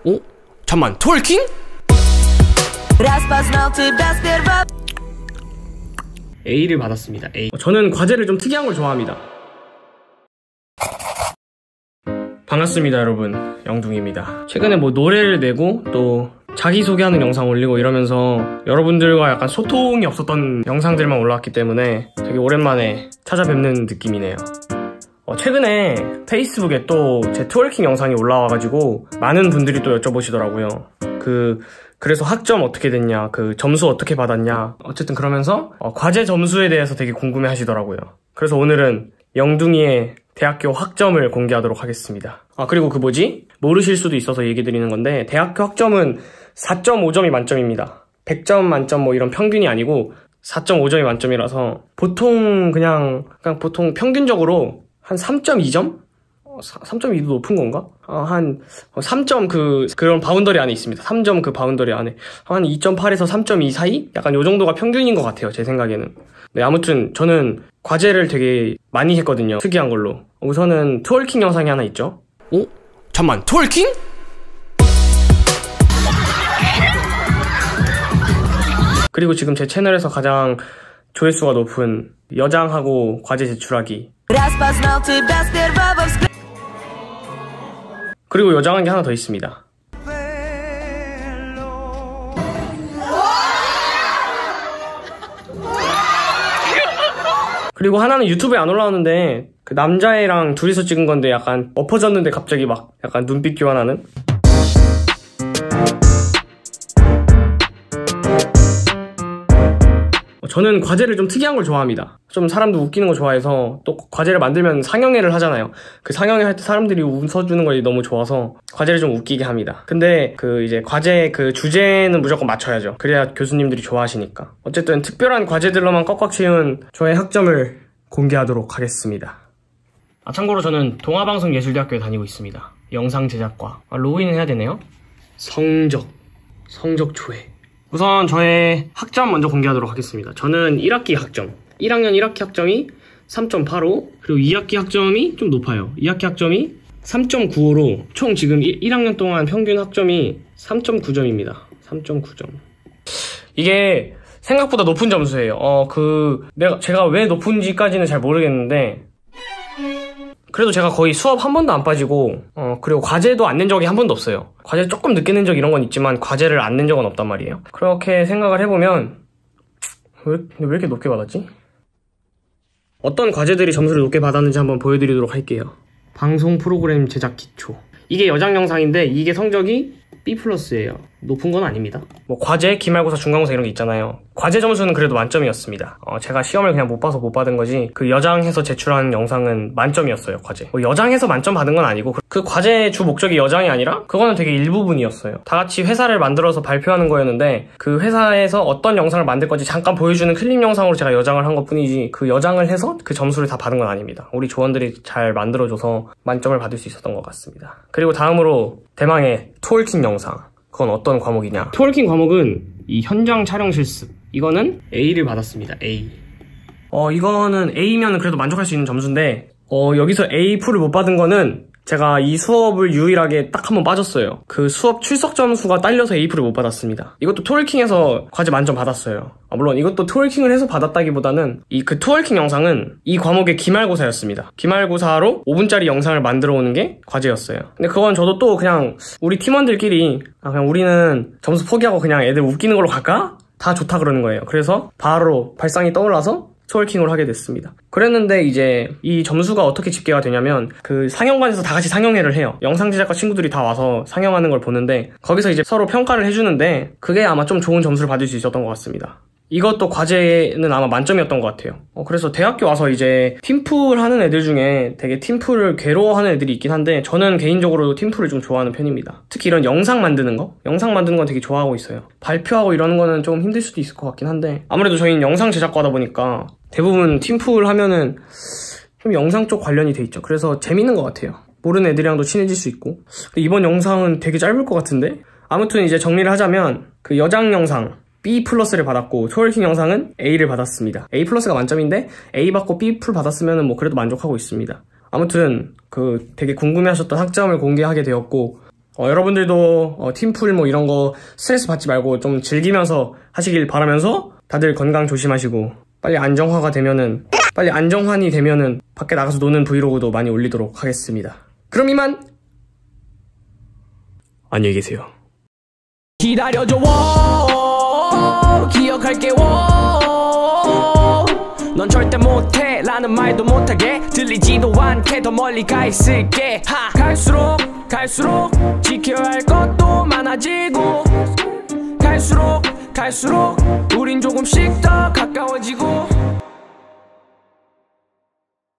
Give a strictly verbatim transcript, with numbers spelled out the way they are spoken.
어? 잠만, 트월킹? A를 받았습니다. A. 저는 과제를 좀 특이한 걸 좋아합니다. 반갑습니다, 여러분. 영둥입니다. 최근에 뭐 노래를 내고 또 자기소개하는 영상 올리고 이러면서 여러분들과 약간 소통이 없었던 영상들만 올라왔기 때문에 되게 오랜만에 찾아뵙는 느낌이네요. 어, 최근에 페이스북에 또 제 트월킹 영상이 올라와가지고 많은 분들이 또 여쭤보시더라고요. 그 그래서 학점 어떻게 됐냐, 그 점수 어떻게 받았냐, 어쨌든 그러면서 어, 과제 점수에 대해서 되게 궁금해 하시더라고요. 그래서 오늘은 영둥이의 대학교 학점을 공개하도록 하겠습니다. 아, 그리고 그 뭐지? 모르실 수도 있어서 얘기 드리는 건데 대학교 학점은 사 점 오 점이 만점입니다. 백 점 만점 뭐 이런 평균이 아니고 사 점 오 점이 만점이라서 보통 그냥 그냥 보통 평균적으로 한 삼 점 이 점? 어, 삼 점 이도 높은 건가? 어, 한 삼 점 그 그런 바운더리 안에 있습니다. 삼 점 그 바운더리 안에 한 이 점 팔에서 삼 점 이 사이? 약간 요 정도가 평균인 것 같아요, 제 생각에는. 네, 아무튼 저는 과제를 되게 많이 했거든요, 특이한 걸로. 우선은 트월킹 영상이 하나 있죠. 어? 잠만, 트월킹? 그리고 지금 제 채널에서 가장 조회수가 높은 여장하고 과제 제출하기. 그리고 여장한 게 하나 더 있습니다. 그리고 하나는 유튜브에 안 올라오는데 그 남자애랑 둘이서 찍은 건데 약간 엎어졌는데 갑자기 막 약간 눈빛 교환하는? 저는 과제를 좀 특이한 걸 좋아합니다. 좀 사람도 웃기는 거 좋아해서 또 과제를 만들면 상영회를 하잖아요. 그 상영회 할 때 사람들이 웃어주는 걸 너무 좋아서 과제를 좀 웃기게 합니다. 근데 그 이제 과제 그 주제는 무조건 맞춰야죠. 그래야 교수님들이 좋아하시니까. 어쨌든 특별한 과제들로만 꽉꽉 채운 저의 학점을 공개하도록 하겠습니다. 아, 참고로 저는 동아방송예술대학교에 다니고 있습니다. 영상제작과. 아, 로그인 해야 되네요. 성적 성적 조회. 우선 저의 학점 먼저 공개하도록 하겠습니다. 저는 일 학기 학점, 일 학년 일 학기 학점이 삼 점 팔오, 그리고 이 학기 학점이 좀 높아요. 이 학기 학점이 삼 점 구오로 총 지금 일 학년 동안 평균 학점이 삼 점 구 점입니다. 삼 점 구 점. 이게 생각보다 높은 점수예요. 어, 그 내가 제가 왜 높은지까지는 잘 모르겠는데 그래도 제가 거의 수업 한 번도 안 빠지고 어 그리고 과제도 안 낸 적이 한 번도 없어요. 과제 조금 늦게 낸 적 이런 건 있지만 과제를 안 낸 적은 없단 말이에요. 그렇게 생각을 해보면 왜, 왜 이렇게 높게 받았지? 어떤 과제들이 점수를 높게 받았는지 한번 보여드리도록 할게요. 방송 프로그램 제작 기초. 이게 여장 영상인데 이게 성적이 B 플러스예요. 높은 건 아닙니다. 뭐 과제, 기말고사, 중간고사 이런 게 있잖아요. 과제 점수는 그래도 만점이었습니다. 어, 제가 시험을 그냥 못 봐서 못 받은 거지 그 여장해서 제출한 영상은 만점이었어요, 과제. 뭐 여장해서 만점 받은 건 아니고 그 과제의 주 목적이 여장이 아니라 그거는 되게 일부분이었어요. 다 같이 회사를 만들어서 발표하는 거였는데 그 회사에서 어떤 영상을 만들 건지 잠깐 보여주는 클립 영상으로 제가 여장을 한 것 뿐이지 그 여장을 해서 그 점수를 다 받은 건 아닙니다. 우리 조원들이 잘 만들어줘서 만점을 받을 수 있었던 것 같습니다. 그리고 다음으로 대망의 트월킹 영상. 그건 어떤 과목이냐? 트월킹 과목은 이 현장 촬영 실습. 이거는 A를 받았습니다. A. 어, 이거는 A면 그래도 만족할 수 있는 점수인데 어, 여기서 A 풀을 못 받은 거는 제가 이 수업을 유일하게 딱 한 번 빠졌어요. 그 수업 출석 점수가 딸려서 A 풀을 못 받았습니다. 이것도 트월킹에서 과제 만점 받았어요. 아, 물론 이것도 트월킹을 해서 받았다기보다는 이 그 트월킹 영상은 이 과목의 기말고사였습니다. 기말고사로 오 분짜리 영상을 만들어 오는 게 과제였어요. 근데 그건 저도 또 그냥 우리 팀원들끼리 아, 그냥 우리는 점수 포기하고 그냥 애들 웃기는 걸로 갈까? 다 좋다 그러는 거예요. 그래서 바로 발상이 떠올라서 트월킹을 하게 됐습니다. 그랬는데 이제 이 점수가 어떻게 집계가 되냐면 그 상영관에서 다 같이 상영회를 해요. 영상 제작과 친구들이 다 와서 상영하는 걸 보는데 거기서 이제 서로 평가를 해주는데 그게 아마 좀 좋은 점수를 받을 수 있었던 것 같습니다. 이것도 과제는 아마 만점이었던 것 같아요. 어, 그래서 대학교 와서 이제 팀플 하는 애들 중에 되게 팀플을 괴로워하는 애들이 있긴 한데 저는 개인적으로 팀플을 좀 좋아하는 편입니다. 특히 이런 영상 만드는 거? 영상 만드는 건 되게 좋아하고 있어요. 발표하고 이러는 거는 좀 힘들 수도 있을 것 같긴 한데 아무래도 저희는 영상 제작과다 보니까 대부분 팀플 하면은 좀 영상 쪽 관련이 돼 있죠. 그래서 재밌는 것 같아요. 모르는 애들이랑도 친해질 수 있고. 이번 영상은 되게 짧을 것 같은데? 아무튼 이제 정리를 하자면 그 여장 영상 B 플러스를 받았고 트월킹 영상은 A를 받았습니다. A 플러스가 만점인데 A 받고 B 풀 받았으면 뭐 그래도 만족하고 있습니다. 아무튼 그 되게 궁금해하셨던 학점을 공개하게 되었고 어, 여러분들도 어, 팀플 뭐 이런 거 스트레스 받지 말고 좀 즐기면서 하시길 바라면서 다들 건강 조심하시고 빨리 안정화가 되면은 빨리 안정환이 되면은 밖에 나가서 노는 브이로그도 많이 올리도록 하겠습니다. 그럼 이만 안녕히 계세요. 기다려줘 워 기억할게 워 넌 절대 못해 라는 말도 못하게 들리지도 않게 더 멀리 가 있을게 하. 갈수록 갈수록 지켜야 할 것도 많아지고 갈수록 갈수록 우린 조금씩 더 가까워지고